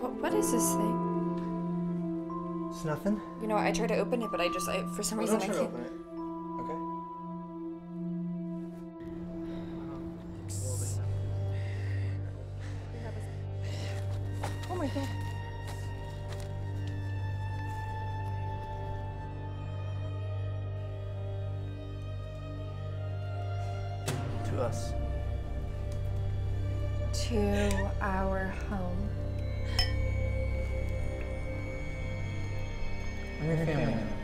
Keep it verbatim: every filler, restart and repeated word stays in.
What, what is this thing? It's nothing. You know, I tried to open it, but I just, I, for some reason, Don't I try to can't. open it. Okay. Oh my god. To us. To our home. We're your family.